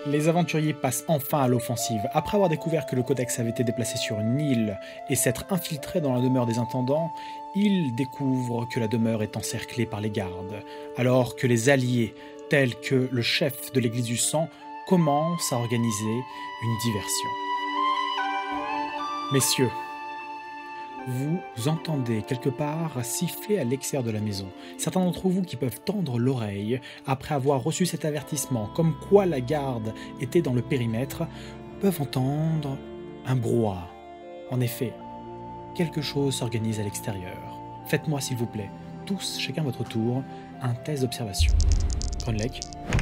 Les aventuriers passent enfin à l'offensive. Après avoir découvert que le codex avait été déplacé sur une île et s'être infiltré dans la demeure des intendants, ils découvrent que la demeure est encerclée par les gardes, alors que les alliés, tels que le chef de l'église du sang, commencent à organiser une diversion. Messieurs, vous entendez quelque part siffler à l'extérieur de la maison. Certains d'entre vous qui peuvent tendre l'oreille après avoir reçu cet avertissement, comme quoi la garde était dans le périmètre, peuvent entendre un brouhaha. En effet, quelque chose s'organise à l'extérieur. Faites-moi s'il vous plaît, tous, chacun votre tour, un test d'observation. Grunlech.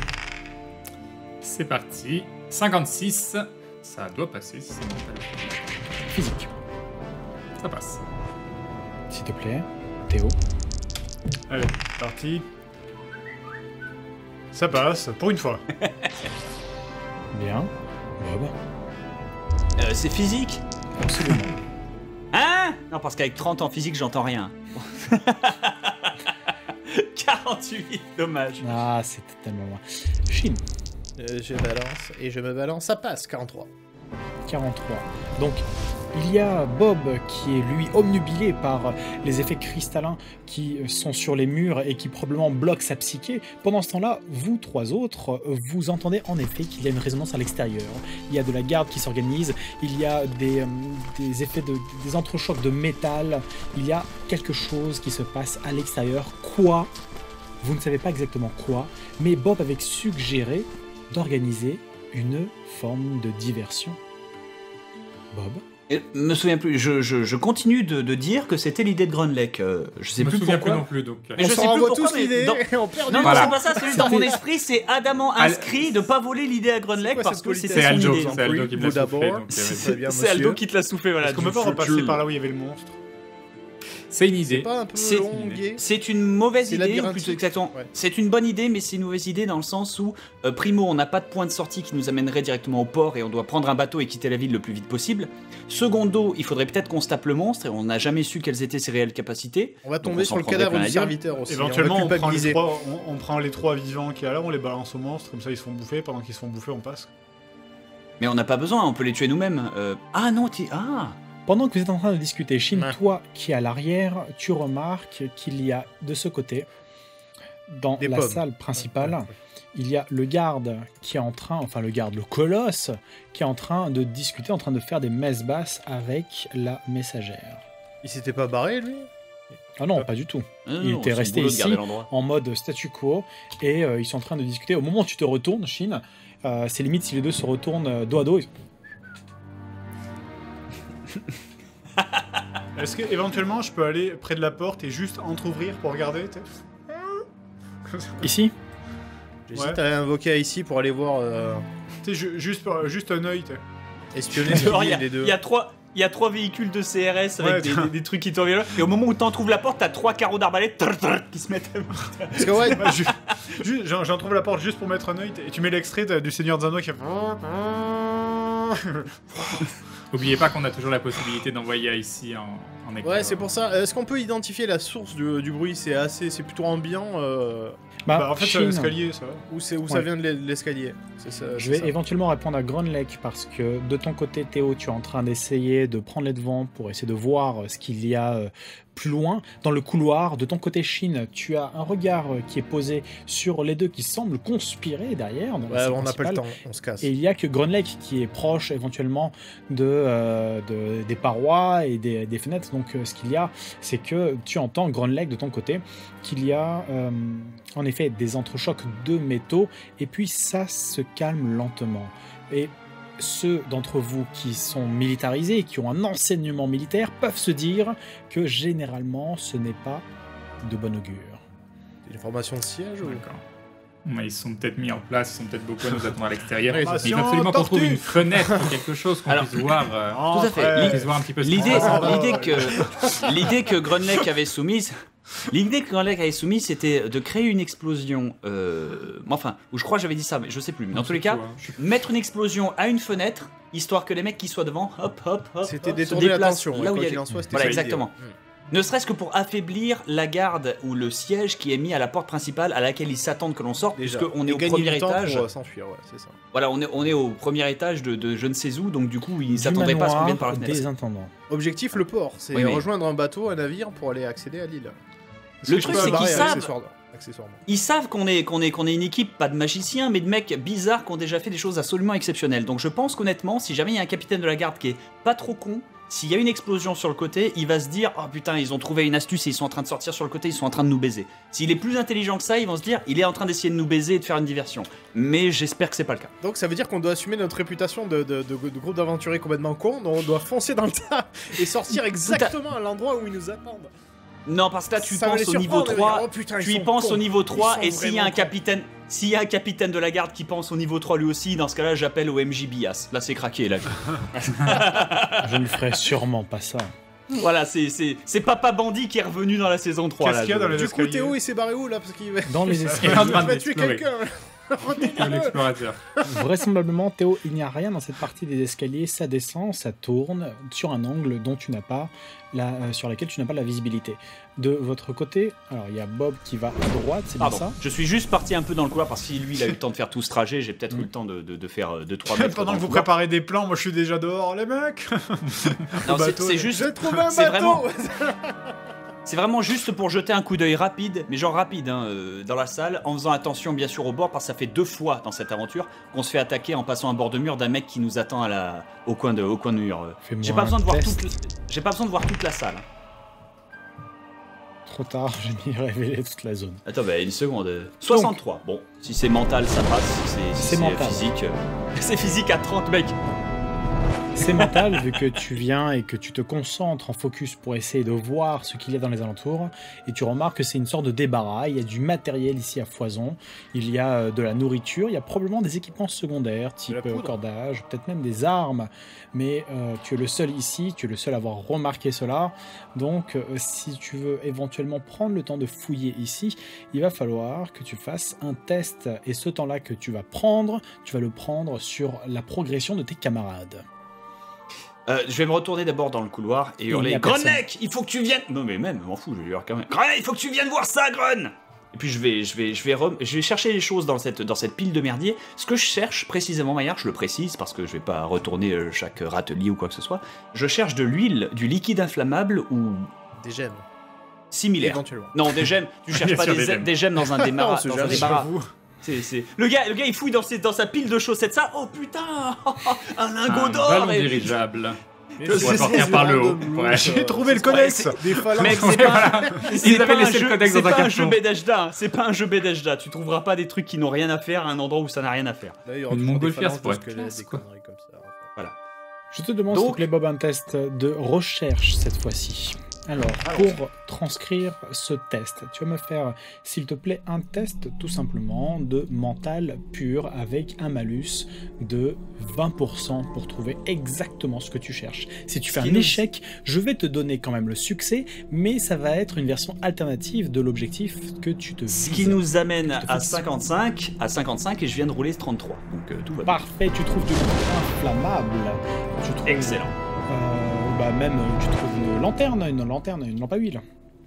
C'est parti. 56. Ça doit passer si c'est mental. Physique. Ça passe. S'il te plaît, Théo. Allez, parti. Ça passe, pour une fois. Bien. Bob. C'est physique? Absolument. Hein? Non, parce qu'avec 30 en physique, j'entends rien. 48, dommage. Ah, c'était tellement loin. Chine. Je balance et je me balance, ça passe, 43. 43. Donc, il y a Bob qui est lui omnubilé par les effets cristallins qui sont sur les murs et qui probablement bloquent sa psyché. Pendant ce temps-là, vous trois autres, vous entendez en effet qu'il y a une résonance à l'extérieur. Il y a de la garde qui s'organise, il y a des effets des entrechocs de métal, il y a quelque chose qui se passe à l'extérieur. Quoi? Vous ne savez pas exactement quoi, mais Bob avait suggéré d'organiser une forme de diversion. Bob? Me souviens plus, je continue de dire que c'était l'idée de Grunlech. Je sais plus pourquoi. Plus non plus, donc. Mais je sais plus renvoie pourquoi, tous mais l'idée dans- et on perd Non, du Voilà. c'est pas ça, c'est juste dans mon esprit, c'est adamant inscrit de pas voler l'idée à Grunlech C'est quoi parce cette que politesse? c'était C'est son Aldo, idée. c'est Aldo qui me Vous l'a soufflé. d'abord, Donc, c'est bien, C'est Aldo monsieur. qui te l'a soufflé, voilà. Est-ce qu'on peut pas repasser par là où il y avait le monstre? c'est une C'est idée. pas un peu C'est- long, gay? C'est une mauvaise C'est idée, ou labyrinthique. plutôt exactement. Ouais. C'est une bonne idée, mais c'est une mauvaise idée dans le sens où, primo, on n'a pas de point de sortie qui nous amènerait directement au port et on doit prendre un bateau et quitter la ville le plus vite possible. Secondo, il faudrait peut-être qu'on se tape le monstre et on n'a jamais su quelles étaient ses réelles capacités. On va Donc tomber on sur s'en le prendrait cadavre plein du la gueule. serviteur aussi. Éventuellement, on va on prend, culpabiliser. on prend les trois vivants qu'il y a là, on les balance au monstre, comme ça ils se font bouffer. Pendant qu'ils se font bouffer, on passe. Mais on n'a pas besoin, on peut les tuer nous-mêmes. Ah non, Pendant que vous êtes en train de discuter, Shin, Ouais. toi qui es à l'arrière, tu remarques qu'il y a de ce côté, dans Des la pommes. salle principale, il y a le garde qui est en train, enfin le garde, le colosse, qui est en train de discuter, en train de faire des messes basses avec la messagère. Il s'était pas barré, lui? Ah non, pas du tout. Il était resté ici en mode statu quo et ils sont en train de discuter. Au moment où tu te retournes, Shin, c'est limite si les deux se retournent dos à dos. Est-ce que éventuellement je peux aller près de la porte et juste entrouvrir pour regarder, tu sais? Ici, J'hésite Ouais. à invoquer ici pour aller voir Tu sais, juste un œil, tu sais. espionner Alors, les deux. Il y a trois véhicules de CRS avec Ouais, des trucs qui tournent là. Et au moment où t'en trouves la porte, t'as 3 carreaux d'arbalète qui se mettent. Parce que ouais, Ouais, j'en trouve la porte juste pour mettre un œil, et tu mets l'extrait du Seigneur des Anneaux qui fait... N'oubliez pas qu'on a toujours la possibilité d'envoyer ici en écran. ouais, c'est pour ça. Est-ce qu'on peut identifier la source du bruit? C'est plutôt ambiant Bah, en fait, c'est Shin, l'escalier, ça va. où ça Ouais. vient de l'escalier? C'est ça. je c'est vais ça. éventuellement répondre à Grunlech parce que de ton côté, Théo, tu es en train d'essayer de prendre les devants pour essayer de voir ce qu'il y a plus loin dans le couloir. De ton côté, Shin, tu as un regard qui est posé sur les deux qui semblent conspirer derrière. Dans la Ouais, salle on n'a pas le principale. temps, on se casse. Et il y a que Grunlech qui est proche éventuellement des parois et des fenêtres. Donc ce qu'il y a, c'est que tu entends Grunlech de ton côté qu'il y a en effet des entrechocs de métaux et puis ça se calme lentement. Et ceux d'entre vous qui sont militarisés et qui ont un enseignement militaire peuvent se dire que généralement ce n'est pas de bon augure. C'est une formation de siège ou... D'accord. Ouais, ils se sont peut-être mis en place, ils sont peut-être beaucoup à nous attendre à l'extérieur. Ouais, Il c'est faut ça. absolument qu'on trouve Tortue. une fenêtre ou quelque chose qu'on Alors, puisse voir. Tout à fait. Ouais. qu'on puisse voir un petit peu ce qui se L'idée, passe. l'idée que Grunlech avait soumise, c'était de créer une explosion. Enfin, ou je crois que j'avais dit ça, mais je sais plus. Mais dans tous les cas, mettre une explosion à une fenêtre, histoire que les mecs qui soient devant, hop, C'était hop, détourner se déplacent l'attention. là où il y Quoi a. qu'il en soit, c'était Voilà, ça l'idée. exactement. Ne serait-ce que pour affaiblir la garde ou le siège qui est mis à la porte principale à laquelle ils s'attendent que l'on sorte, puisqu'on est au premier étage. Pour s'enfuir, ouais, c'est ça. Voilà, on est au premier étage de je ne sais où, donc du coup, ils s'attendraient pas à ce qu'on vienne par la fenêtre. Des intendants. Objectif, le port. C'est Oui, mais- rejoindre un bateau, un navire pour aller accéder à l'île. Le truc, c'est qu'ils savent. Accessoirement. Ils savent qu'on est une équipe, pas de magiciens, mais de mecs bizarres qui ont déjà fait des choses absolument exceptionnelles. Donc je pense qu'honnêtement, si jamais il y a un capitaine de la garde qui est pas trop con, s'il y a une explosion sur le côté, il va se dire « Oh putain, ils ont trouvé une astuce et ils sont en train de sortir sur le côté, ils sont en train de nous baiser. » S'il est plus intelligent que ça, ils vont se dire « Il est en train d'essayer de nous baiser et de faire une diversion. » Mais j'espère que c'est pas le cas. Donc ça veut dire qu'on doit assumer notre réputation de groupe d'aventuriers complètement cons, dont on doit foncer dans le tas et sortir exactement à l'endroit où ils nous attendent. Non, parce que là, tu Ça va penses les au niveau surprendre, ils vont 3, dire, oh putain, ils tu y sont penses cons. au niveau 3, Ils et sont s'il y a un vraiment capitaine... S'il y a un capitaine de la garde qui pense au niveau 3 lui aussi, dans ce cas-là, j'appelle au MJ Bias. Là, c'est craqué, là. Je ne ferai sûrement pas ça. Voilà, c'est Papa Bandit qui est revenu dans la saison 3. Qu'est-ce là, qu'il y a dans les Du coup, escaliers Théo, il s'est barré où là? Parce qu'il va... Dans les Il est escaliers. en train il va tuer d'explorer. quelqu'un. L'explorateur. Vraisemblablement, Théo, il n'y a rien dans cette partie des escaliers. Ça descend, ça tourne sur un angle dont tu n'as pas sur laquelle tu n'as pas la visibilité. De votre côté, alors il y a Bob qui va à droite, c'est bien Pardon, ça. je suis juste parti un peu dans le couloir parce que lui, il a eu le temps de faire tout ce trajet. J'ai peut-être eu le temps de faire 2-3 mètres. Pendant dans que le vous couloir. préparez des plans, moi je suis déjà dehors, les mecs. Non, bateau, c'est juste. J'ai trouvé un c'est bateau. C'est vraiment juste pour jeter un coup d'œil rapide, mais genre rapide, hein, dans la salle, en faisant attention bien sûr au bord, parce que ça fait 2 fois dans cette aventure qu'on se fait attaquer en passant un bord de mur d'un mec qui nous attend au coin de mur. Fais-moi J'ai pas besoin un de voir test. j'ai pas besoin de voir toute la salle. Trop tard, j'ai mis révélé toute la zone. Attends, bah une seconde. 63. Bon, si c'est mental, ça passe. Si C'est c'est mental. physique, c'est physique à 30, mec. C'est mental vu que tu viens et que tu te concentres en focus pour essayer de voir ce qu'il y a dans les alentours et tu remarques que c'est une sorte de débarras, il y a du matériel ici à foison, il y a de la nourriture, il y a probablement des équipements secondaires type la poudre. cordage, peut-être même des armes, mais tu es le seul ici, tu es le seul à avoir remarqué cela, donc si tu veux éventuellement prendre le temps de fouiller ici, il va falloir que tu fasses un test et ce temps-là que tu vas le prendre sur la progression de tes camarades. Je vais me retourner d'abord dans le couloir et Il hurler n'y a personne. Grenek, il faut que tu viennes. Non mais même, je m'en fous, je vais lui dire quand même. Grenek, il faut que tu viennes voir ça, Gren. Et puis je vais chercher les choses dans cette pile de merdier. Ce que je cherche précisément, Maillard, je le précise parce que je vais pas retourner chaque râtelier ou quoi que ce soit. Je cherche de l'huile, du liquide inflammable ou Des gemmes, similaire. éventuellement. Non, des gemmes. Tu cherches Bien pas sûr, des, des gemmes. des gemmes dans un débarras. On sait dans un jamais, débarras. J'avoue. Le gars, il fouille dans sa pile de chaussettes. Ça, oh putain, un lingot Un d'or. ballon et- dirigeable. Mais On va partir par le haut. Ouais. J'ai trouvé le codex. Des phalanges. Mec, c'est pas, c'est Ils pas avaient un laissé le jeu- codex c'est dans un pas un jeu carton. Bethesda, hein. C'est pas un jeu Bethesda. Tu trouveras pas des trucs qui n'ont rien à faire à un endroit où ça n'a rien à faire. D'ailleurs, Une toujours des montgolfière, phalanges, ça pourrait des être squelettes, classe, des quoi. conneries comme ça. Je te demande, Donc- s'il te plaît, Bob, un test de recherche cette fois-ci. Alors, pour transcrire ce test, tu vas me faire, s'il te plaît, un test tout simplement de mental pur avec un malus de 20% pour trouver exactement ce que tu cherches. Si tu fais Ce qui un nous- échec, je vais te donner quand même le succès, mais ça va être une version alternative de l'objectif que tu te Ce vises. qui nous amène Je te à fixe. 55 et je viens de rouler 33. Donc tout va bien. Parfait, tu trouves du inflammable. Tu trouves, Excellent. Même tu trouves une lanterne, une lampe à huile.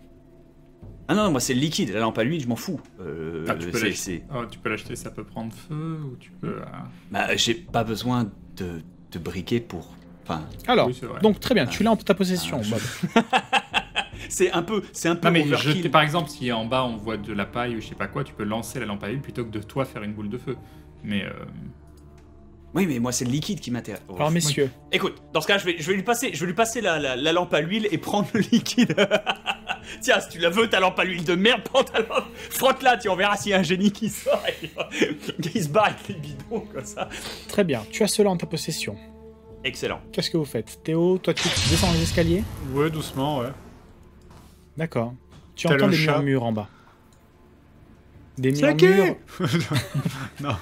Ah non, moi c'est le liquide. La lampe à l'huile, je m'en fous. Tu peux c'est- l'acheter. Oh, tu peux l'acheter, ça peut prendre feu ou tu peux. Bah, j'ai pas besoin de briquet pour. Enfin, Alors, Oui, c'est vrai. donc très bien, tu l'as en ta possession, Bob. c'est un peu Non mais overkill. jeter, par exemple, si en bas on voit de la paille ou je sais pas quoi, tu peux lancer la lampe à huile plutôt que de toi faire une boule de feu. Mais Oui, mais moi c'est le liquide qui m'intéresse. Oh, Alors messieurs, Écoute, dans ce cas, je vais lui passer la lampe à l'huile et prendre le liquide. Tiens, si tu la veux, ta lampe à l'huile de merde, prends ta lampe, frotte-la, on verra s'il y a un génie qui sort et il se barre avec les bidons comme ça. très bien, tu as cela en ta possession. Excellent. Qu'est-ce que vous faites? Théo, toi tu descends les escaliers? Ouais, doucement, ouais. D'accord. Tu T'as entends le des chat. murmures en bas. Des Saké murmures. Non.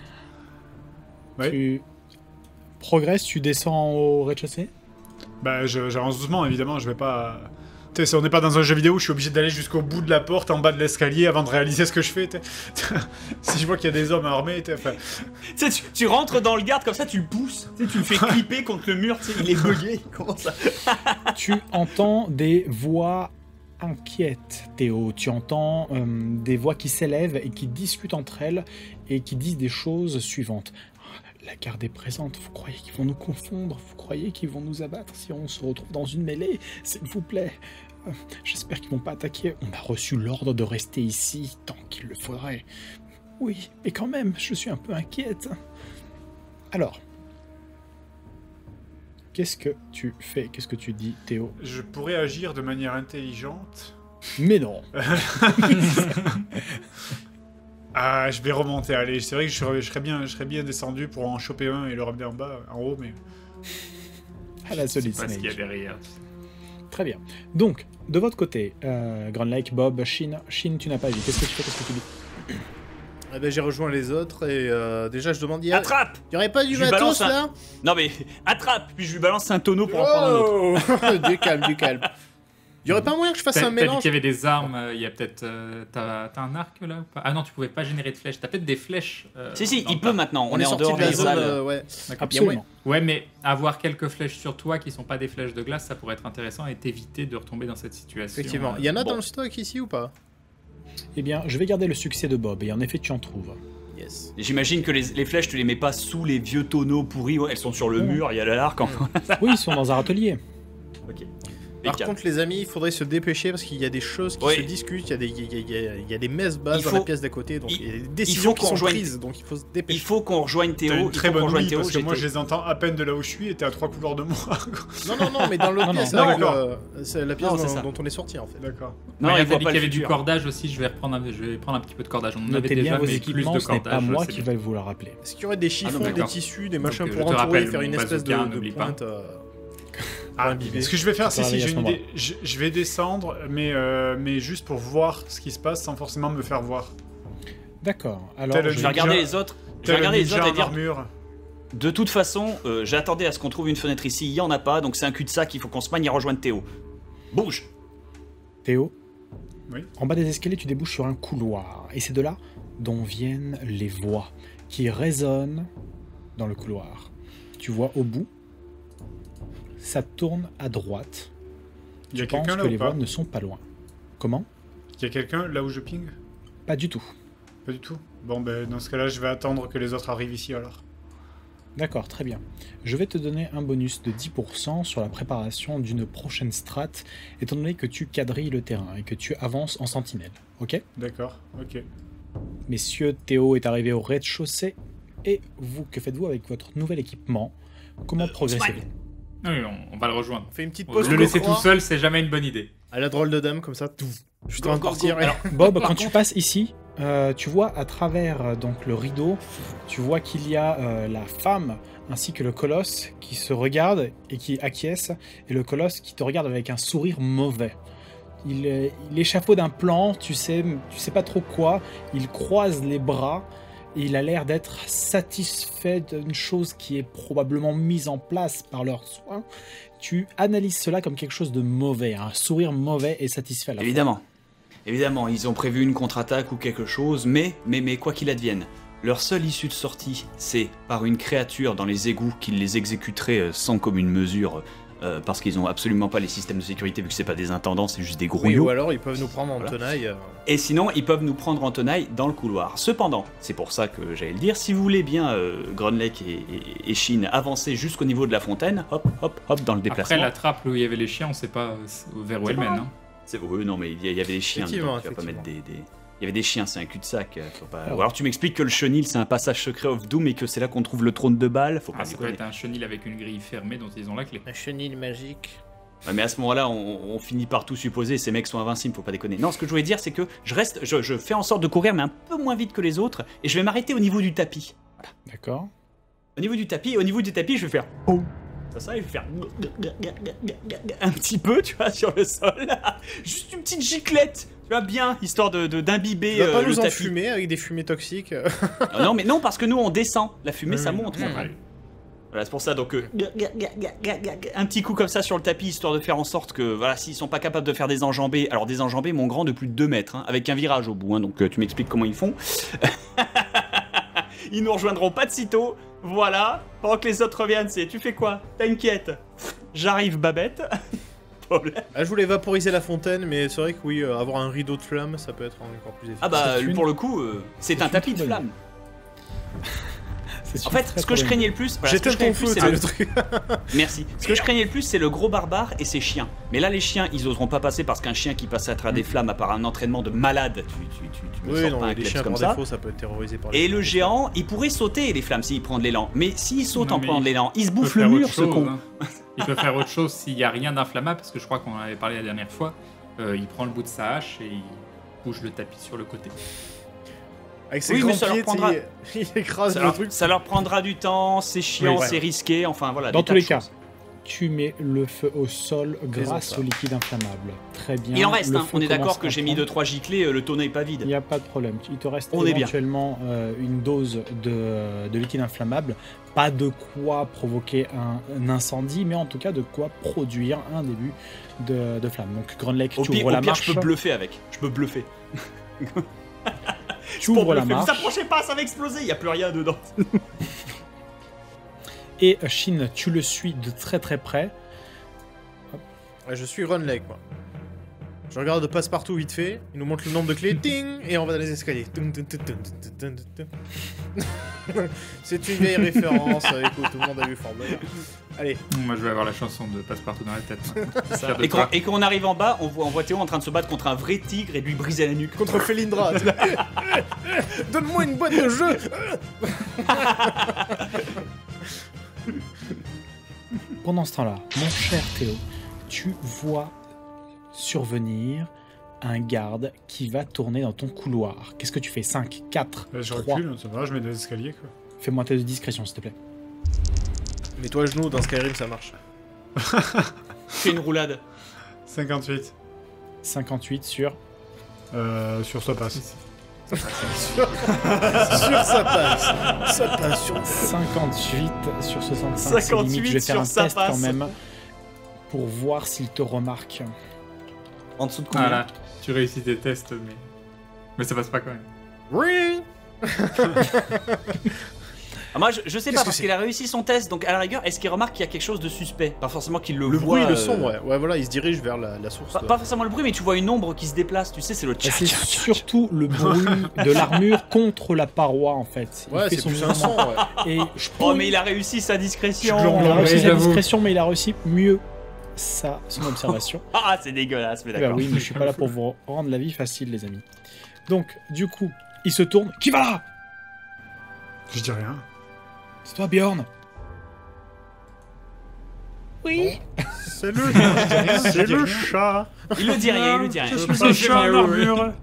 Ouais. Tu progresses, tu descends au rez-de-chaussée? Bah, j'avance doucement, évidemment, je vais pas... Tu sais, on n'est pas dans un jeu vidéo où je suis obligé d'aller jusqu'au bout de la porte, en bas de l'escalier, avant de réaliser ce que je fais, t'sais. Si je vois qu'il y a des hommes armés, enfin... Tu sais, tu rentres dans le garde comme ça, tu le pousses, tu sais, tu le fais clipper contre le mur, tu sais, il est bugué, il commence à... Tu entends des voix inquiète, Théo. Tu entends des voix qui s'élèvent et qui discutent entre elles et qui disent des choses suivantes. La garde est présente, vous croyez qu'ils vont nous confondre? Vous croyez qu'ils vont nous abattre si on se retrouve dans une mêlée? S'il vous plaît. J'espère qu'ils vont pas attaquer. On a reçu l'ordre de rester ici tant qu'il le faudrait. Oui, mais quand même, je suis un peu inquiète. Alors, qu'est-ce que tu fais? Qu'est-ce que tu dis, Théo? Je pourrais agir de manière intelligente. Mais non. Ah, je vais remonter, allez, c'est vrai que je serais bien descendu pour en choper un et le ramener en haut, mais... À la Je sais Solid pas ce qu'il y a Snake. derrière. Très bien. Donc, de votre côté, Grand Lake, Bob, Shin, tu n'as pas vu. Qu'est-ce que tu fais? Qu'est-ce que tu dis? Eh ben, j'ai rejoint les autres et déjà je demande Attrape! y aurait pas du Je lui matos balance là? Non mais attrape! Puis je lui balance un tonneau pour en prendre un autre. Oh Du calme. Y aurait pas moyen que je fasse T'as un dit qu'il mélange? y avait des armes, il y a peut-être... T'as un arc là ou pas? Ah non, tu pouvais pas générer de flèches. T'as peut-être des flèches. Si, dans il le peut tas. maintenant. On est en sorti dehors de la des zone, salles. ouais. D'accord. Absolument. Ouais, mais avoir quelques flèches sur toi qui sont pas des flèches de glace, ça pourrait être intéressant et t'éviter de retomber dans cette situation. Effectivement. Y en a Bon. dans le stock ici ou pas? Eh bien, je vais garder le succès de Bob, et en effet, tu en trouves. Yes. J'imagine que les flèches, tu les mets pas sous les vieux tonneaux pourris. Ouais, elles sont sur le mur, il y a l'arc. Oui, ils sont dans un râtelier. Ok. Par Impeccable. contre, les amis, il faudrait se dépêcher parce qu'il y a des choses qui Oui. se discutent, il y a des messes basses Il dans faut- la pièce d'à côté, donc il y a des faut décisions qui qu'on sont rejoigne- prises, donc il faut se Il dépêcher. faut qu'on rejoigne T'as Théo. une Il très faut qu'on bonne rejoigne nuit, Théo. parce que moi je j'étais- les entends à peine de là où je suis et t'es à 3 couloirs de moi. Non, mais dans l'autre Non, pièce, non, avec d'accord. c'est la pièce Non, c'est ça. dont on est sorti en fait. D'accord. Non, Ouais, il t'as voit dit pas qu'il y le avait du futur. cordage aussi, je vais prendre un petit peu de cordage. On en avait Notez déjà, bien vos mais plus équipements, de ce n'est pas cordage. moi c'est qui bien. vais vous le rappeler. Est-ce qu'il y aurait des chiffons, des d'accord. tissus, des machins Donc, pour je te entourer, rappelle, faire une mon espèce bazooka, de n'oublie pas. pointe Ah, imbibée. ce que je vais faire, Ça c'est si va j'ai arriver à une ce idée, je vais descendre, mais juste pour voir ce qui se passe sans forcément me faire voir. D'accord. Alors, Tel Je vais regarder les autres. Je vais Tel regarder les ninja autres et en dire. armure. De toute façon, j'attendais à ce qu'on trouve une fenêtre ici. Il y en a pas, donc c'est un cul-de-sac. Il faut qu'on se magne et rejoindre Théo. Bouge. Théo, Oui. en bas des escaliers, tu débouches sur un couloir. Et c'est de là dont viennent les voix qui résonnent dans le couloir. Tu vois au bout, ça tourne à droite. Il y a Je pense quelqu'un là que ou les pas voix ne sont pas loin. Comment? Il y a quelqu'un là où je ping? Pas du tout. Pas du tout. Bon, ben dans ce cas-là, je vais attendre que les autres arrivent ici alors. D'accord, très bien. Je vais te donner un bonus de 10% sur la préparation d'une prochaine strat, étant donné que tu quadrilles le terrain et que tu avances en sentinelle. Ok? D'accord, ok. Messieurs, Théo est arrivé au rez-de-chaussée. Et vous, que faites-vous avec votre nouvel équipement? Comment progressez-vous? Oui, on va le rejoindre. On fait une petite pause. Le laisser croix tout seul, c'est jamais une bonne idée. À la drôle de dame, comme ça, tout. Juste Go, avant de go, partir. go. et- Alors, Bob, Par quand tu contre- passes ici, tu vois à travers donc le rideau, tu vois qu'il y a la femme ainsi que le colosse qui se regardent et qui acquiescent, et le colosse qui te regarde avec un sourire mauvais. Il échafaude un plan, tu sais pas trop quoi, il croise les bras, et il a l'air d'être satisfait d'une chose qui est probablement mise en place par leurs soins. Tu analyses cela comme quelque chose de mauvais, un sourire mauvais et satisfait à la fois. Évidemment, ils ont prévu une contre-attaque ou quelque chose, mais quoi qu'il advienne, leur seule issue de sortie, c'est par une créature dans les égouts qui les exécuterait sans commune mesure, parce qu'ils ont absolument pas les systèmes de sécurité, vu que c'est pas des intendants, c'est juste des Oui, grouillots. ou alors ils peuvent nous prendre en Voilà. tenaille. Et sinon, ils peuvent nous prendre en tenaille dans le couloir. Cependant, c'est pour ça que j'allais le dire, si vous voulez bien, Grunlake et Shin, avancer jusqu'au niveau de la fontaine, hop, hop, hop, dans le déplacement. Après, la trappe où il y avait les chiens, on sait pas vers où elle mène. Hein. Oui, non, mais il y avait des chiens Effectivement, dedans, tu vas pas mettre effectivement. Il y avait des chiens, c'est un cul-de-sac. Faut pas... Alors. Ou alors tu m'expliques que le chenil, c'est un passage secret of Doom et que c'est là qu'on trouve le trône de Baal, faut pas Ah, ça peut déconner. être un chenil avec une grille fermée dont ils ont la clé. Un chenil magique. Ouais, mais à ce moment-là, on finit par tout supposer, ces mecs sont invincibles, faut pas déconner. Non, ce que je voulais dire, c'est que je fais en sorte de courir, mais un peu moins vite que les autres, et je vais m'arrêter au niveau du tapis. D'accord. Au niveau du tapis, je vais faire... Ça, et je vais faire... un petit peu, tu vois, sur le sol. Juste une petite giclette, tu vois, bien, histoire d'imbiber Tu vas pas le nous tapis. enfumer avec des fumées toxiques. Ah non, mais non, parce que nous, on descend. La fumée, ça monte. Mmh. Ouais. Voilà, c'est pour ça, donc... un petit coup comme ça sur le tapis, histoire de faire en sorte que, voilà, s'ils sont pas capables de faire des enjambées... Alors, des enjambées, mon grand, de plus de 2 mètres, hein, avec un virage au bout, hein, donc tu m'expliques comment ils font. Ils nous rejoindront pas de sitôt. Voilà. Pendant que les autres reviennent, c'est... Tu fais quoi? T'inquiète. J'arrive, Babette. problème. Ah, je voulais vaporiser la fontaine, mais c'est vrai que oui, avoir un rideau de flammes, ça peut être encore plus efficace. Ah bah, C'est une- pour le coup, c'est un une tapis de très bonne flammes. C'est En une fait, très, ce que très je bonne craignais idée. le plus, voilà, ce que je J'éteins ton craignais le plus, feu, c'est t'as le... le truc. Merci. Ce que je craignais le plus, c'est le gros barbare et ses chiens. Mais là, les chiens, ils oseront pas passer parce qu'un chien qui passe à travers des flammes, à part un entraînement de malade, tu me Oui, sors non, pas un les kleps chiens comme par ça. défaut, ça peut être terrorisé par les Et flammes. le géant, il pourrait sauter les flammes s'il prend de l'élan. Mais s'il saute Non, en mais prenant de l'élan, il se Il peut bouffe le faire mur, autre ce chose, con. hein. Il peut faire autre chose s'il n'y a rien d'inflammable, parce que je crois qu'on en avait parlé la dernière fois. Il prend le bout de sa hache et il bouge le tapis sur le côté. Avec ses Oui, mais grands ça leur pieds, prendra- il écrase Ça le leur, truc. ça leur prendra du temps, c'est chiant, Oui, ouais. c'est risqué, enfin voilà. Dans des tous tas de les cas, choses. tu mets le feu au sol grâce ça. au liquide inflammable. Très bien. Il en reste, Le hein. feu On est d'accord commence que à j'ai mis prendre. 2-3 giclées, le tonneau est pas Il vide. n'y a pas de problème. Il te reste On est bien. éventuellement une dose de liquide inflammable. Pas de quoi provoquer un incendie, mais en tout cas de quoi produire un début de flamme. Donc Grunlake, Au tu pire, ouvres la je marche. peux bluffer avec. Je peux bluffer. Tu ouvres la Bluffer. Vous marche. approchez pas, ça va exploser, il y a plus rien dedans. Et Shin, tu le suis de très très près. Ouais, je suis Runleg, moi. Je regarde passe-partout vite fait, il nous montre le nombre de clés, ting, et on va dans les escaliers. Tung, tung, tung, tung, tung, tung, tung. C'est une vieille référence, écoute, tout le monde a vu Fort Boyard. Allez, Moi, je vais avoir la chanson de Passe-Partout dans la tête. Fier de Et toi. quand on arrive en bas, on voit Théo en train de se battre contre un vrai tigre et lui briser la nuque. contre Felindra. Donne-moi une boîte de jeu. Pendant ce temps-là, mon cher Théo, tu vois survenir un garde qui va tourner dans ton couloir. Qu'est-ce que tu fais? 5, 4, Je 3. recule, ça va, je mets des escaliers quoi. Fais-moi un test de discrétion, s'il te plaît. Mets-toi à genoux, dans Skyrim ça marche. Fais une roulade. 58. 58 sur... Sur ça passe. Sûr, ça passe. Ça passe sur 58 sur 65. c'est 58 limite. Je vais faire un sur ça test quand passe. même pour voir s'il te remarque. En dessous de combien? Voilà, tu réussis tes tests, mais ça passe pas quand même. Oui. Ah, moi, je sais Qu'est-ce pas, que parce c'est qu'il a réussi son test, donc à la rigueur, est-ce qu'il remarque qu'il y a quelque chose de suspect? Pas forcément qu'il le Le voit. bruit, le son, ouais. Ouais, voilà, il se dirige vers la source. Pas forcément le bruit, mais tu vois une ombre qui se déplace, tu sais, c'est le Et tcha c'est tcha tcha. surtout le bruit de l'armure contre la paroi, en fait. Il Ouais, fait c'est son plus un mouvement. son, ouais. Et Oh, mais il a réussi sa discrétion. Il a réussi Oui, sa j'avoue. discrétion, mais il a réussi mieux son observation. Ah, c'est dégueulasse, mais Bah d'accord. oui, mais je suis pas là pour vous rendre la vie facile, les amis. Donc, du coup, il se tourne. Qui va là? Je dis rien. C'est toi, Bjorn. Oui. C'est le chat. Il le dit rien, il le dit rien. Je suis un chat en armure.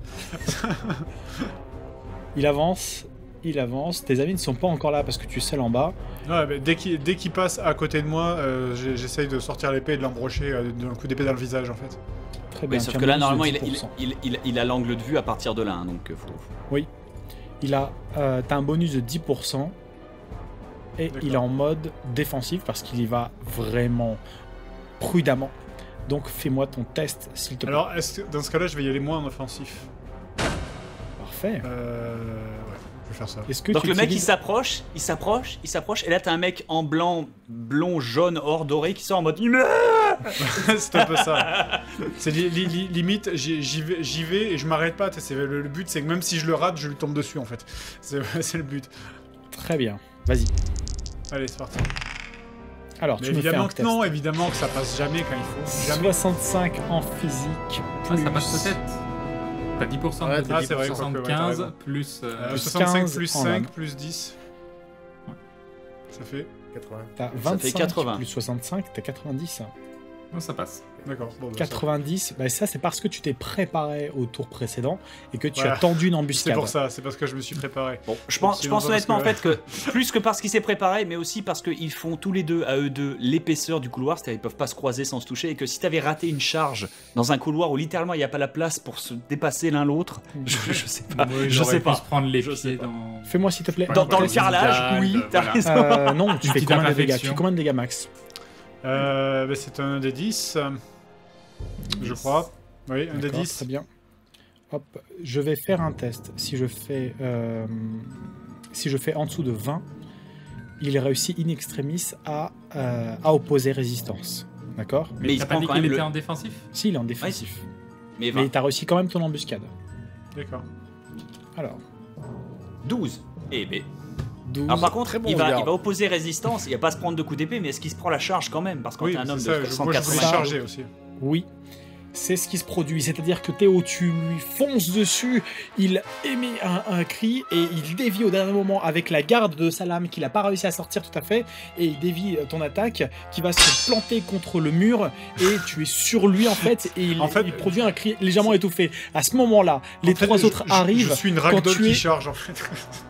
Il avance. Tes amis ne sont pas encore là parce que tu es seul en bas. Ouais, mais dès qu'il passe à côté de moi, j'essaye de sortir l'épée et de l'embrocher d'un coup d'épée dans le visage en fait. Très bien. Oui, sauf tu as que là, un normalement, bonus de il 10%. il a l'angle de vue à partir de là, hein, donc faut... T'as un bonus de 10%. Et D'accord. il est en mode défensif parce qu'il y va vraiment prudemment. Donc fais-moi ton test, s'il te plaît. Alors, dans ce cas-là, je vais y aller moins en offensif. Parfait. Ouais, je vais faire ça. Est-ce que Donc tu le mec, il utilises- s'approche, et là, t'as un mec en blanc, blond, jaune, or doré qui sort en mode... C'est un peu ça. C'est limite, j'y vais et je m'arrête pas. Le but, c'est que même si je le rate, je lui tombe dessus en fait. C'est le but. Très bien. Vas-y. Allez, c'est parti. Alors, Mais tu me fais un évidemment que test. non, évidemment que ça passe jamais quand il faut. Jamais. 65 en physique. Ah, ça plus- passe peut-être. T'as 10% Ouais, de t'as c'est vrai, 75 quoique, ouais, t'as raison. plus. 65 15 plus en 5 âme. plus 10. Ça fait. 80. T'as Ça 25 fait 80. plus 65, t'as 90. Non, ça passe. D'accord. Bon, bah, 90, bah ça c'est parce que tu t'es préparé au tour précédent et que tu Voilà. as tendu une C'est embuscade. pour ça, c'est parce que je me suis préparé. Bon, je pense Sinon, honnêtement en parce fait que plus que parce qu'il s'est préparé, mais aussi parce qu'ils font tous les deux à eux deux l'épaisseur du couloir, c'est-à-dire ils peuvent pas se croiser sans se toucher, et que si t'avais raté une charge dans un couloir où littéralement il n'y a pas la place pour se dépasser l'un l'autre, je sais pas, Oui, je j'aurais sais pu pas. se prendre les Je sais pieds pas. dans. Fais-moi s'il te plaît. Dans le Voilà. carrelage, oui, t'as Voilà. raison. Non, tu fais petite combien de dégâts? imperfection. Tu fais combien de dégâts max? Bah, c'est un des 10. Je crois. Oui, un des D'accord, 10. Très bien. Hop, je vais faire un test. Si je fais en dessous de 20, il réussit in extremis à opposer résistance. D'accord? Mais il t'as se pas prend dit quand qu'il même était le... en défensif? Si, il est en défensif. Mais Mais 20. t'as réussi quand même ton embuscade. D'accord. Alors, 12. Eh ben. 12. Alors par contre, Très bon, il va regarde. opposer résistance, il va pas se prendre de coups d'épée, mais est-ce qu'il se prend la charge quand même? Parce que quand Oui, t'es un c'est homme ça, de moi je voulais 180 charger aussi. Oui, c'est ce qui se produit. C'est-à-dire que Théo, tu lui fonces dessus, il émet un cri et il dévie au dernier moment avec la garde de sa lame qu'il n'a pas réussi à sortir tout à fait. Et il dévie ton attaque qui va se planter contre le mur et tu es sur lui en fait. Et il, En fait, il produit un cri légèrement étouffé. À ce moment-là, les En fait, trois autres arrivent. Je suis une quand ragdoll tu qui es- charge en fait.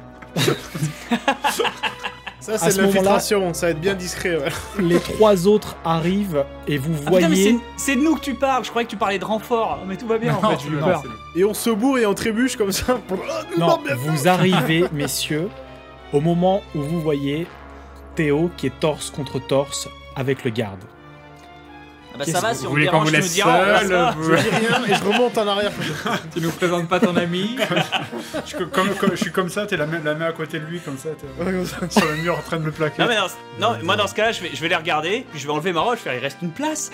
Ça, À c'est ce de moment-là- l'infiltration, ça va être bien discret. Ouais. Les trois autres arrivent et vous Ah putain, mais voyez. c'est de nous que tu parles, je croyais que tu parlais de renfort, mais tout va bien en Non, fait, j'ai eu non, peur. c'est- Et on se bourre et on trébuche comme ça. Non, vous arrivez, messieurs, au moment où vous voyez Théo qui est torse contre torse avec le garde. Ah bah ça va, si Vous on me voulez qu'on dérange, vous tu me laisse diras, seul, ça va. vous- Je dis rien et je remonte en arrière. Tu nous présentes pas ton ami? Je suis comme ça, t'es la main à côté de lui, comme ça, t'es Ouais, comme ça. sur le mur en train de le plaquer. Non, mais non, moi dans ce cas-là, je vais les regarder, puis je vais enlever ma roche, faire il reste une place.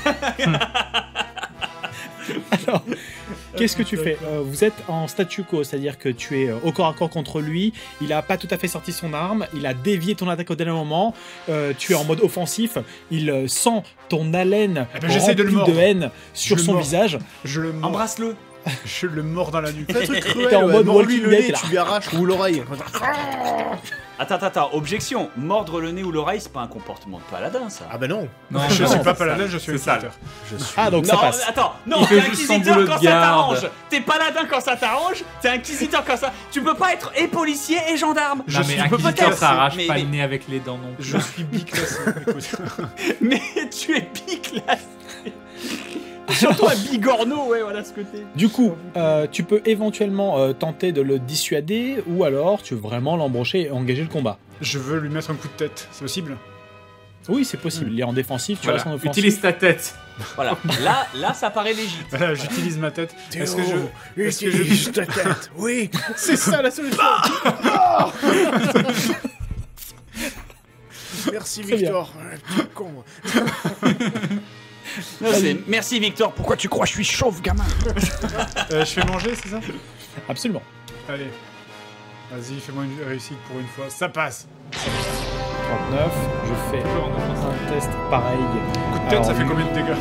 Alors, qu'est-ce que tu fais? Vous êtes en statu quo, c'est-à-dire que tu es au corps à corps contre lui, il a pas tout à fait sorti son arme, il a dévié ton attaque au dernier moment, tu es en mode offensif, il sent ton haleine Eh ben, j'essaie de le remplie mordre. haine sur Je le son mords. visage. Je le mords. Embrasse-le. Je le mords dans la nuque. Fais un truc cruel, T'es en mode mords-lui Walking le Dead, nez, là. tu lui arraches ou l'oreille. Attends, objection. Mordre le nez ou l'oreille, c'est pas un comportement de paladin, ça. Ah bah non. Non, Je non, suis pas c'est paladin, sale. je suis C'est sale. inquisiteur. Je suis. Ah, donc non, ça passe. attends, non, Il t'es fait juste son inquisiteur boulot de quand ça garde. t'arrange. T'es paladin quand ça t'arrange, t'es inquisiteur quand ça. Tu peux pas être et policier et gendarme. Non, Je mais suis inquisiteur, peut-être, ça arrache mais- pas mais- le nez avec les dents non plus. Je suis biclassé. Écoute. Mais tu es biclassé. Surtout un bigorneau, ouais, voilà ce que t'es. Du coup, tu peux éventuellement tenter de le dissuader ou alors tu veux vraiment l'embrocher et engager le combat. Je veux lui mettre un coup de tête, c'est possible? Oui, c'est possible, il est en défensif, tu Voilà. restes en offensif. Utilise ta tête. Voilà, là ça paraît légitime. Voilà, j'utilise ma tête. Est-ce que je... Est-ce que je... Utilise ta tête. Oui, c'est ça la solution. Merci Très bien. Victor. Petit con. Non, merci Victor, pourquoi tu crois que je suis chauve, gamin? je fais manger, c'est ça? Absolument. Allez. Vas-y, fais-moi une réussite pour une fois. Ça passe. 39, je fais un test pareil. Coup de tête, ça fait combien de dégâts?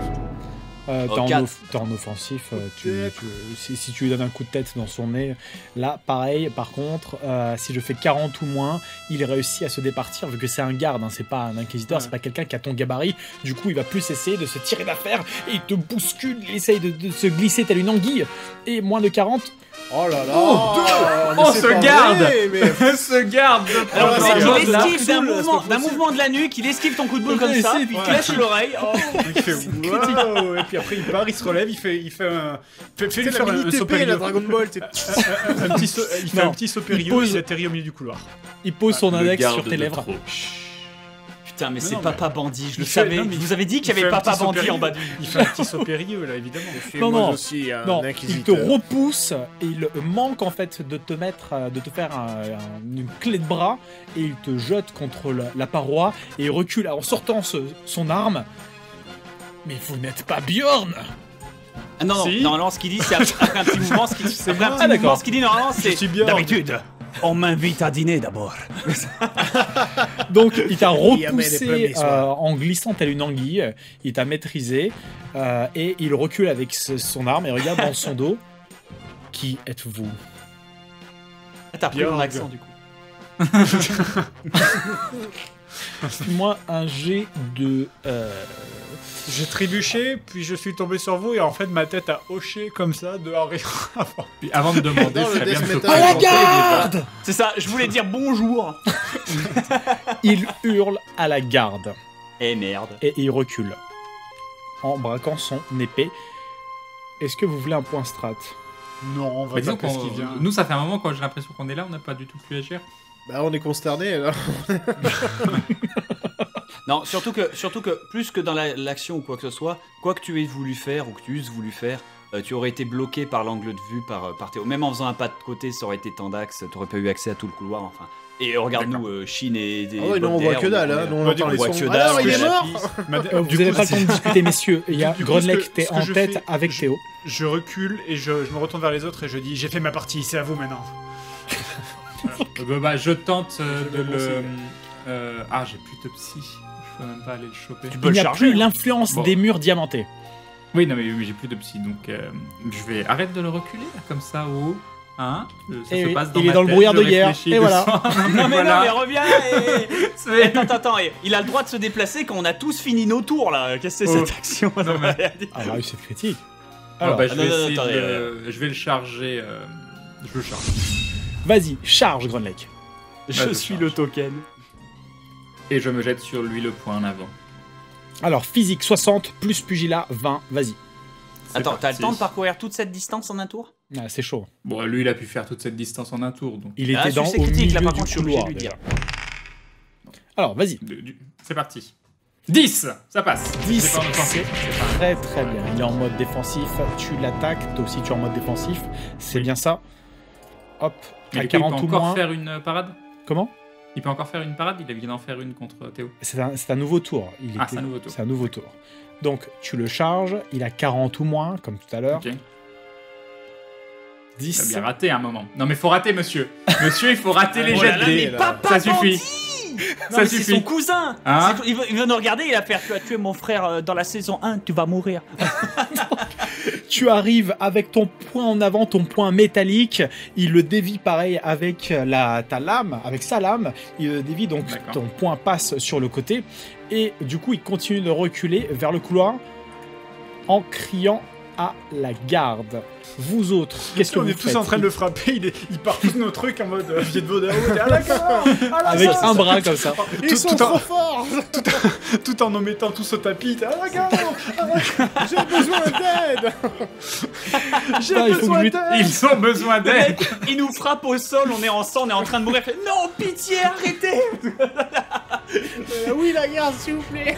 T'es en offensif, si tu lui donnes un coup de tête dans son nez, là pareil, par contre, si je fais 40 ou moins, il réussit à se départir, vu que c'est un garde, hein, c'est pas un inquisiteur, Ouais. c'est pas quelqu'un qui a ton gabarit, du coup il va plus essayer de se tirer d'affaire, et il te bouscule, il essaye de se glisser telle une anguille, et moins de 40, Oh là là. Oh, mais oh, c'est ce pas garde. vrai, mais- Se garde. Alors, Ah, le c'est mec, genre il de la esquive d'un foule, c'est mouvement, pas d'un possible. mouvement de la nuque, il esquive ton coup de boule comme ça, puis il te lâche l'oreille. Oh. Il fait wow, et puis après il part, il se relève, il fait un... Fais-lui C'est faire la un mini saut TP, la périlleux. Dragon Ball. t'es- Un petit saut, il fait Non. un petit saut Il périlleux, pose- il atterrit au milieu du couloir. il pose son le index garde sur tes de lèvres. trop. Putain, mais Non, c'est non, Papa Bandit, je le il fait- savais. non, mais Vous avez dit qu'il y il avait fait un Papa petit saut Bandit en périlleux. bas du. Il fait un petit saut périlleux, là, évidemment. Non, Moi non. aussi, un Non, il te inquisiteur. repousse et il manque en fait de te mettre, de te faire une clé de bras et il te jette contre la paroi et il recule en sortant son arme. Mais vous n'êtes pas Bjorn! Ah non, non, Si. normalement ce qu'il dit, c'est après un petit mouvement, ce qu'il après un petit Ah, d'accord. mouvement, ce qu'il dit normalement, c'est suis bien. d'habitude. On m'invite à dîner d'abord. Donc il t'a Il y a même les repoussé premiers soirs. en glissant telle une anguille, il t'a maîtrisé et il recule avec son arme et regarde dans son dos. Qui êtes-vous? Ah, t'as pris Bjorn. mon accent du coup. Moi un jet de... J'ai trébuché, puis je suis tombé sur vous, et en fait ma tête a hoché comme ça, de rire avant. Puis avant de demander, Dans ce le serait bien de death se metal. À la concentrer garde! C'est ça, je voulais dire bonjour. Il hurle à la garde. Eh merde. Et il recule en braquant son épée. Est-ce que vous voulez un point strat? Non, on va Mais disons taper ce qu'on- qui vient. nous, ça fait un moment quand j'ai l'impression qu'on est là, on n'a pas du tout pu agir. Bah, on est consterné là. Non, surtout que plus que dans l'action ou quoi que ce soit, quoi que tu aies voulu faire ou que tu eusses voulu faire, tu aurais été bloqué par l'angle de vue par Théo. Même en faisant un pas de côté, ça aurait été tant d'axe, tu n'aurais pas eu accès à tout le couloir. Enfin, Et regarde-nous, Chine et des. Ah ouais, non, on voit que dalle, hein. Nous, on entend les voit sons. que dalle. Alors, il est on voit la mort piste. Vous n'avez pas le temps de discuter, messieurs. Il y a Du coup, Grunlech, ce que- t'es ce que en je tête fais, avec Théo. Je recule et je me retourne vers les autres et je dis j'ai fait ma partie, c'est à vous maintenant. Bah, je tente de vais le. conseiller. Ah, j'ai plus de psy. Je peux même pas aller le choper. Tu Il peux n'y le a charger. plus l'influence Bon. des murs diamantés. Oui, non, mais oui, j'ai plus de psy, donc je vais arrêter de le reculer là, comme ça au haut. Hein ça Et se oui, passe dans il est ma dans le tête, brouillard je de hier, réfléchis et voilà. doucement. Non mais Voilà. non mais reviens C'est- Attends, il a le droit de se déplacer quand on a tous fini nos tours là. Qu'est-ce que c'est Oh. cette action Non, mais- Ah, la réussite critique. Ah, Alors, bah, je non, vais non, essayer attendez, je vais le charger. Je le charge. vas-y, charge, Grunlech. Je Ouais, suis je le charge. token. Et je me jette sur lui le poing en avant. Alors, physique 60, plus pugilat 20, vas-y. C'est Attends, t'as le parti. temps de parcourir toute cette distance en un tour? Ah, c'est chaud. Bon, lui, il a pu faire toute cette distance en un tour, donc. Il Ah, était dans succès au critique, là, milieu par du contre, je suis obligé de couloir. lui dire. déjà. Alors, vas-y. C'est parti. 10 Ça passe. 10, C'est pas en offensif, c'est pas- Très très bien. Il est en mode défensif. Tu l'attaques. Toi aussi, tu es en mode défensif. C'est Oui. bien ça. Hop. Mais À du coup, il 40 peut ou encore moins. faire une parade. Comment Il peut encore faire une parade. Il vient d'en faire une contre Théo. C'est un nouveau tour. Ah, c'est un nouveau tour. C'est un nouveau tour. Donc, tu le charges. Il a 40 ou moins, comme tout à l'heure. Ok. 10. Il a bien raté à un moment. Non, mais faut rater, monsieur. Monsieur, il faut rater les Oh jets là de là, dés. mais papa Ça suffit. bandit Non, Ça mais c'est suffit. son cousin. Hein Il veut nous regarder, il va faire tu as tué mon frère dans la saison 1, tu vas mourir. Tu arrives avec ton poing en avant, ton poing métallique. Il le dévie pareil avec ta lame, avec sa lame. Il le dévie, donc D'accord. ton poing passe sur le côté. Et du coup, il continue de reculer vers le couloir en criant à la garde. Vous autres, qu'est-ce que On vous est tous faites en train de le frapper, il part tous nos trucs en mode pied de Vodao, à la gare, à la Avec gare. un bras comme ça. Ils sont tout trop en- forts. Tout en nous mettant tous au tapis, à la gare, J'ai besoin d'aide. j'ai Putain, il faut besoin que je lui- d'aide. Ils ont besoin Le d'aide. mec, il nous frappe au sol, on est en sang, on est en train de mourir. Il fait, non, pitié, arrêtez. Oui, la garde, s'il vous plaît.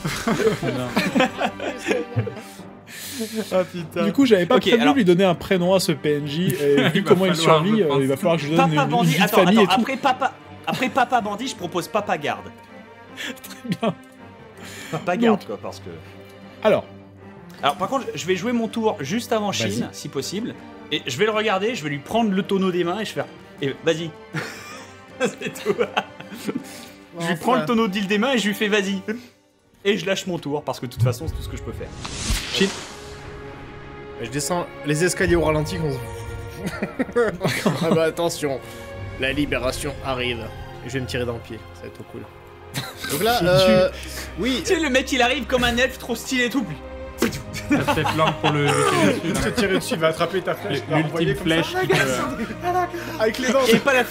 Ah putain. Du coup, j'avais pas Ok, prévu alors- lui donner un prénom à ce PNJ. Et vu Il va comment il falloir, survit, je pense. il va falloir que je lui donne Papa une bandit, vie de attends, famille et tout. après papa bandit, je propose papa garde. bien. Papa garde, quoi, parce que... Alors, Alors par contre, je vais jouer mon tour juste avant Vas-y. Chine, si possible. Et je vais le regarder, je vais lui prendre le tonneau des mains et je vais faire... Et vas-y. C'est tout. Je lui prends le tonneau d'île des mains et je lui fais vas-y. Et je lâche mon tour, parce que de toute façon, c'est tout ce que je peux faire. Je descends les escaliers au ralenti. Ah bah attention, la libération arrive. Et je vais me tirer dans le pied, ça va être trop cool. Donc là, oui, Tu sais, le mec il arrive comme un elfe trop stylé et tout. Puis... T'as peut-être l'angle pour le jeter Il va dessus. te tirer dessus, il va attraper ta flèche, il va envoyer L'ultime comme ça, flèche qui peut. avec les dents. Il n'y avait pas la...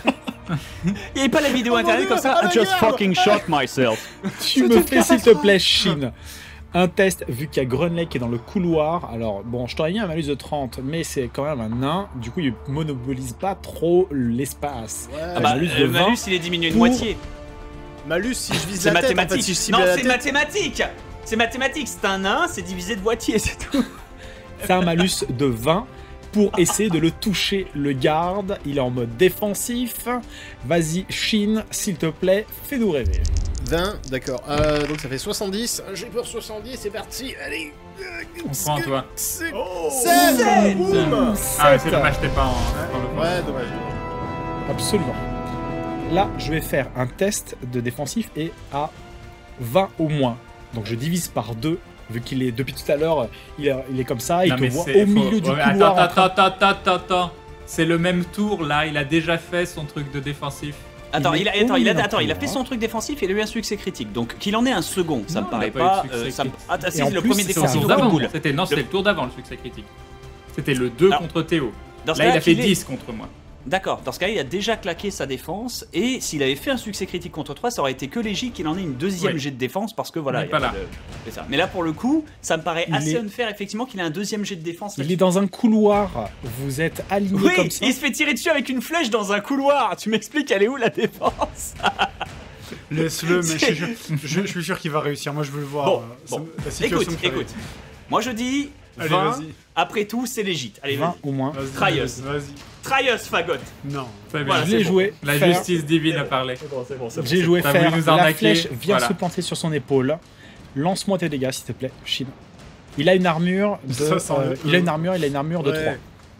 Il y avait pas la vidéo Oh mon internet Dieu, comme ça. à la I just garde. fucking shot myself. tu me fais s'il te plaît, Shin. Un test, vu qu'il y a Grunlech qui est dans le couloir. Alors, bon, je t'aurais mis un malus de 30, mais c'est quand même un nain. Du coup, il monopolise pas trop l'espace. ouais, Ah bah, malus de le 20 malus il est diminué de pour- moitié. malus si je vise C'est la tête, en fait, mathématique. si je cible Non, la c'est tête. mathématique. C'est mathématique. C'est un nain, c'est divisé de moitié, c'est tout. C'est un malus de 20 pour essayer de le toucher. Le garde, il est en mode défensif. Vas-y, Shin, s'il te plaît, fais-nous rêver. 20, d'accord. Donc ça fait 70. J'ai peur 70, c'est parti. Allez. On prend, toi. C'est Oh. 16. Boum. Ah, mais c'est dommage, t'es pas dans le Ouais, dommage. Absolument. Là, je vais faire un test de défensif et à 20 au moins. Donc je divise par 2, vu qu'il est depuis tout à l'heure, il est comme ça, il Non, te mais voit c'est- au milieu du ouais, couloir. Attends. C'est le même tour là, il a déjà fait son truc de défensif. Attends, Il il est a, au attends, il milieu a, d'un attends, il a couloir. fait son truc défensif et il a eu un succès critique. Donc qu'il en ait un second, ça Non, me paraît il a pas pas. eu de succès Ça me- critique. Ah, si, Et en le plus, premier c'est C'est défensif au tour de d'avant. cool. C'était non, c'était le tour d'avant le succès critique. C'était le 2 Alors, contre Théo. Dans ce Là, il cas-là, a fait qu'il ait- 10 contre moi. D'accord, dans ce cas-là, il a déjà claqué sa défense et s'il avait fait un succès critique contre 3, ça aurait été que légique qu'il en ait une deuxième Ouais. jet de défense parce que voilà. On est il y a pas pas là. de- c'est ça. Mais là, pour le coup, ça me paraît Il assez est- unfair effectivement qu'il ait un deuxième jet de défense. Il là-dessus. est dans un couloir, vous êtes alignés Oui, comme ça. il se fait tirer dessus avec une flèche dans un couloir. Tu m'expliques, elle est où la défense? Laisse-le, mais C'est- je suis sûr qu'il va réussir. Moi, je veux le voir. Bon, ça- bon. la situation Écoute, me fait rire. écoute. Moi je dis Allez, 20. vas-y. Après tout, c'est légit. Allez, 20 vas-y. au moins. Vas-y, Try vas-y, us. vas-y. Try us, fagot. Non. C'est bien. Voilà, Je l'ai bon. joué. La faire. justice divine a parlé. J'ai joué T'as voulu faire. nous La arnaquer, flèche vient voilà. se planter sur son épaule. Lance-moi tes dégâts, s'il te plaît, Shin. Il a une armure de. Ça sent le- il a une armure de 3.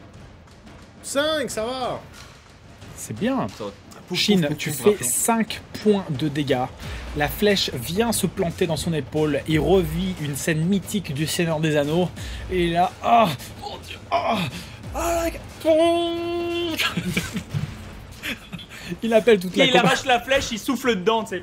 5, ça va. C'est bien. Pouf, Shin, pouf, pouf, tu pouf, fais rappelons. 5 points de dégâts. La flèche vient se planter dans son épaule. Il revit une scène mythique du Seigneur des Anneaux. Et là, ah, mon Dieu, ah, ah, il appelle toute la Il compa- arrache la flèche, il souffle dedans, tu sais.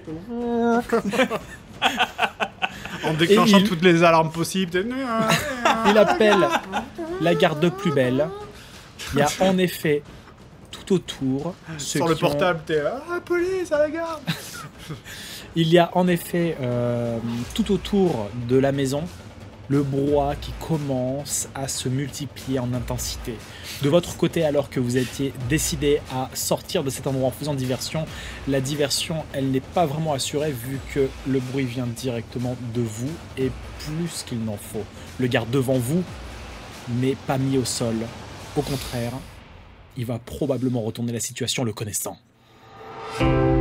En déclenchant Et il- toutes les alarmes possibles. t'es- Il appelle la garde plus belle. Il y a en effet tout autour ceux Sur le qui ont- portable, t'es ah, police, à la garde. Il y a en effet tout autour de la maison le brouhaha qui commence à se multiplier en intensité. De votre côté, alors que vous étiez décidé à sortir de cet endroit en faisant diversion, la diversion, elle n'est pas vraiment assurée vu que le bruit vient directement de vous et plus qu'il n'en faut. Le garde devant vous n'est pas mis au sol. Au contraire, il va probablement retourner la situation le connaissant.